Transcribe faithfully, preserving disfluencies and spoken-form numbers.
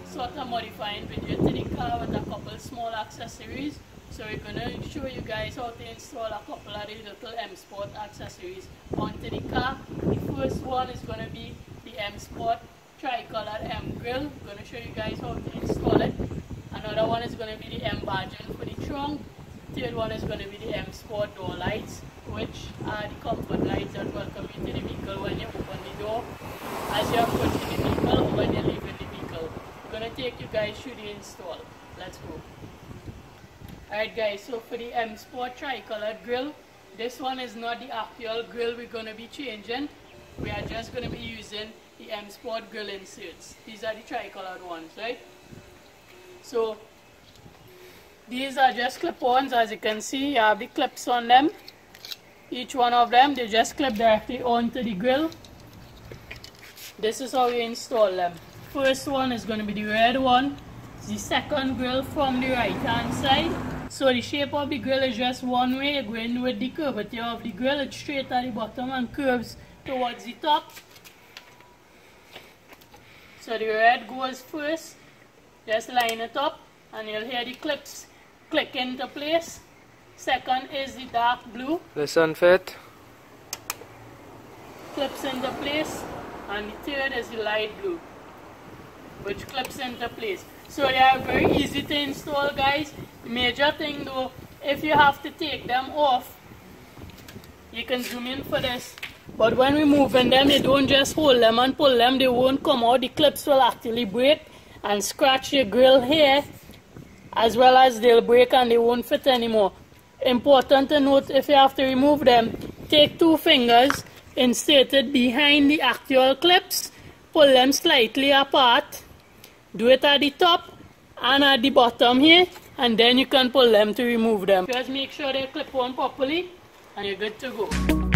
sort of modifying video to the car with a couple small accessories. So we're going to show you guys how to install a couple of the little M Sport accessories onto the car. The first one is going to be the M Sport Tricolor M Grill. I'm going to show you guys how to install it. Another one is going to be the M Badging for the trunk. Third one is going to be the M Sport door lights, which are the comfort lights that welcome you to the vehicle when you open the door, as you approach the vehicle, or when you're leaving the vehicle. We're going to take you guys through the install. Let's go. Alright guys, so for the M Sport Tricolor grill, this one is not the actual grill we're going to be changing. We are just going to be using the M Sport grill inserts. These are the tricolored ones, right? So these are just clip-ons. As you can see, you have the clips on them. Each one of them, they just clip directly onto the grill. This is how you install them. First one is going to be the red one. It's the second grill from the right hand side. So the shape of the grill is just one way, going with the curvature of the grill. It's straight at the bottom and curves towards the top. So the red goes first. Just line it up and you'll hear the clips click into place. Second is the dark blue. Listen fit. Clips into place. And the third is the light blue, which clips into place. So they are very easy to install, guys. The major thing though, if you have to take them off, you can zoom in for this. But when we moving them, you don't just hold them and pull them, they won't come out. The clips will actually break and scratch your grill here, as well as they'll break and they won't fit anymore. Important to note, if you have to remove them, take two fingers, insert it behind the actual clips, pull them slightly apart, do it at the top and at the bottom here, and then you can pull them to remove them. Just make sure they clip on properly and you're good to go.